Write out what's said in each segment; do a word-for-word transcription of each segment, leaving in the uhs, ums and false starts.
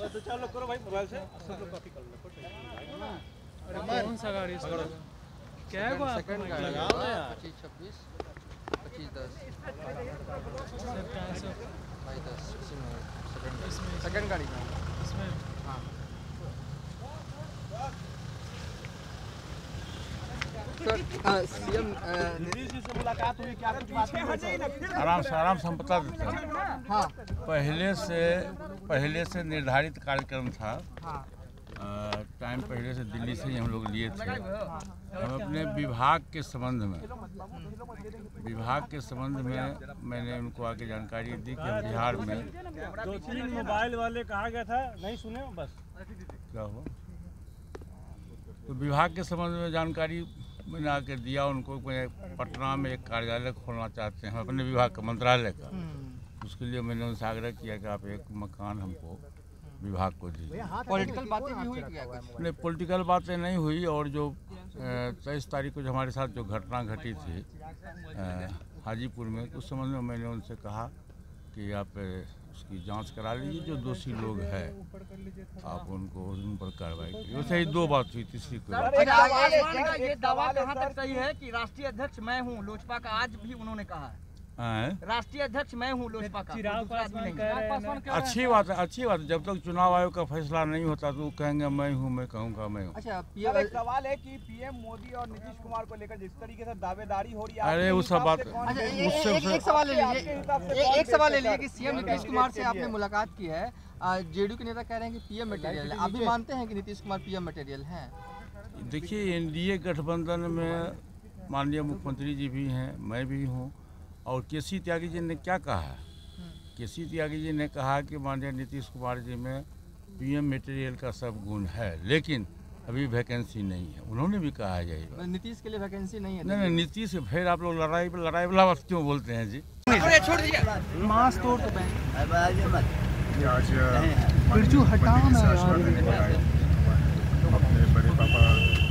तो चलो करो भाई मोबाइल से सब लोग कॉपी कर लो। कौन सा गाड़ी क्या है? सेकंड गाड़ी पच्चीस छब्बीस पच्चीस दस भाई दस सेकंड गाड़ी में इसमें हाँ। सर सीएम नीतीश जी से मुलाकात हुई, क्या कुछ बात हुई? आराम से आराम से हम बता देते हैं। हाँ पहले से पहले से निर्धारित कार्यक्रम था। हाँ टाइम पहले से दिल्ली से ही हम लोग लिए थे। हम अपने विभाग के संबंध में विभाग के संबंध में मैंने उनको आके जानकारी दी कि हम बिहार में दो तीन मोबाइल वाले कहा गया था, नहीं सुने बस क्या हुआ। तो विभाग के संबंध में जानकारी मैंने आके दिया उनको। मैं पटना में एक कार्यालय खोलना चाहते हैं अपने विभाग का, मंत्रालय का। उसके लिए मैंने उनसे आग्रह किया कि आप एक मकान हमको विभाग को दीजिए। पॉलिटिकल बातें भी हुई क्या? नहीं, पॉलिटिकल बातें नहीं हुई। और जो तेईस तारीख को जो हमारे साथ जो घटना घटी थी हाजीपुर में, उस संबंध में मैंने उनसे कहा कि आप उसकी जांच करा लीजिए, जो दोषी लोग हैं आप उनको उन पर कार्रवाई कीजिए। वैसे ही दो बात हुई, तीसरी कोई बात। ये दावा कहाँ तक सही है कि राष्ट्रीय अध्यक्ष मैं हूँ लोजपा का? आज भी उन्होंने कहा है राष्ट्रीय अध्यक्ष मैं हूँ लोजपा का। अच्छी बात है, अच्छी बात है। जब तक चुनाव आयोग का फैसला नहीं होता तो वो कहेंगे मैं हूँ, मैं कहूँगा मैं हूँ। अच्छा, एक सवाल है कि पीएम मोदी और नीतीश कुमार को लेकर जिस तरीके से दावेदारी हो रही है, अरे वो सब बात अच्छा, एक सवाल ले लीजिए एक सवाल ले लीजिए कि सीएम नीतीश कुमार से आपने मुलाकात की है। जेडीयू के नेता कह रहे हैं कि पीएम मटेरियल है। आप भी मानते हैं कि नीतीश कुमार पीएम मटेरियल हैं? देखिए, एनडीए गठबंधन में माननीय मुख्यमंत्री जी भी हैं, मैं भी हूँ। और केसी त्यागी जी ने क्या कहा है? केसी त्यागी जी ने कहा कि माननीय नीतीश कुमार जी में पीएम मटेरियल का सब गुण है, लेकिन अभी वैकेंसी नहीं है। उन्होंने भी कहा है यही बात। नीतीश के लिए वैकेंसी नहीं है? नहीं नहीं, नीतीश फिर आप लोग लड़ाई लड़ाई वाला बात क्यों बोलते हैं जी? छोड़ दीजिए मास्क तोड़ तो बिरजू हटा ना यार। अपने बड़े पापा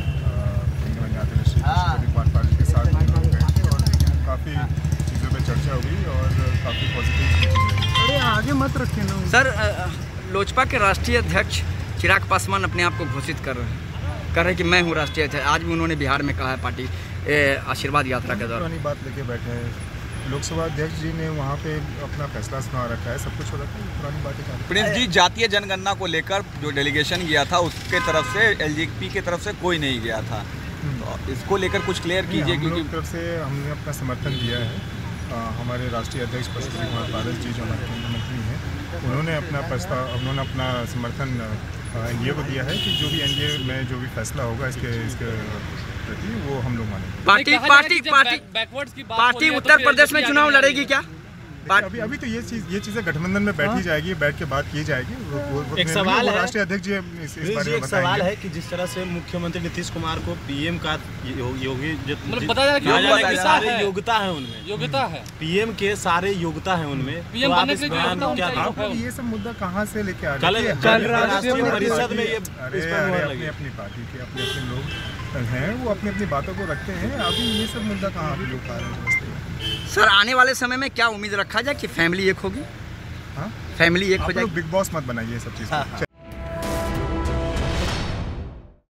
के साथ काफ़ी चीज़ों पे चर्चा हुई और काफ़ी पॉजिटिव चीज़ें। अरे आगे मत रखें ना सर। लोजपा के राष्ट्रीय अध्यक्ष चिराग पासवान अपने आप को घोषित कर रहे हैं, कर रहे हैं कि मैं हूं राष्ट्रीय अध्यक्ष। आज भी उन्होंने बिहार में कहा है पार्टी आशीर्वाद यात्रा के दौरान। पुरानी बात लेके बैठे हैं। लोकसभा अध्यक्ष जी ने वहाँ पे अपना फैसला सुना रखा है, सब कुछ हो रखा है, पुरानी बातें चालू। प्रिंस जी, जातीय जनगणना को लेकर जो डेलीगेशन गया था उसके तरफ से एलजेपी की तरफ से कोई नहीं गया था, तो इसको लेकर कुछ क्लियर कीजिए। क्योंकि तरफ से हमने अपना समर्थन दिया है। आ, हमारे राष्ट्रीय अध्यक्ष पशुपति कुमार पारस जी जो हमारे केंद्रीय मंत्री हैं, उन्होंने अपना प्रस्ताव उन्होंने अपना समर्थन एनडीए को दिया है कि जो भी एनडीए में जो भी फैसला होगा इसके इसके प्रति वो हम लोग मानेंगे। Party party party party Uttar Pradesh में चुनाव लड़ेगी क्या? अभी अभी तो ये चीज ये चीजें गठबंधन में बैठी जाएगी, बैठ के बात की जाएगी। वो, वो, एक सवाल है राष्ट्रीय अध्यक्ष जी इस, इस बारे में एक सवाल है कि जिस तरह से मुख्यमंत्री नीतीश कुमार को पीएम का योगी सारे योग्यता है उनमें, योग्यता है पीएम के सारे योग्यता है उनमें, पीएम बनने के लिए क्या आप ये सब मुद्दा कहाँ से लेके आ रहे हैं? कल राष्ट्रीय परिषद में ये अपनी अपनी पार्टी के अपने अपने लोग हैं, वो अपनी अपनी बातों को रखते हैं। अभी ये सब मुद्दा कहाँ आप लोग आ रहे हैं? सर, आने वाले समय में क्या उम्मीद रखा जाए कि फैमिली एक होगी? हाँ, फैमिली एक हो जाएगी? बिग बॉस मत बनाइए सब चीज़।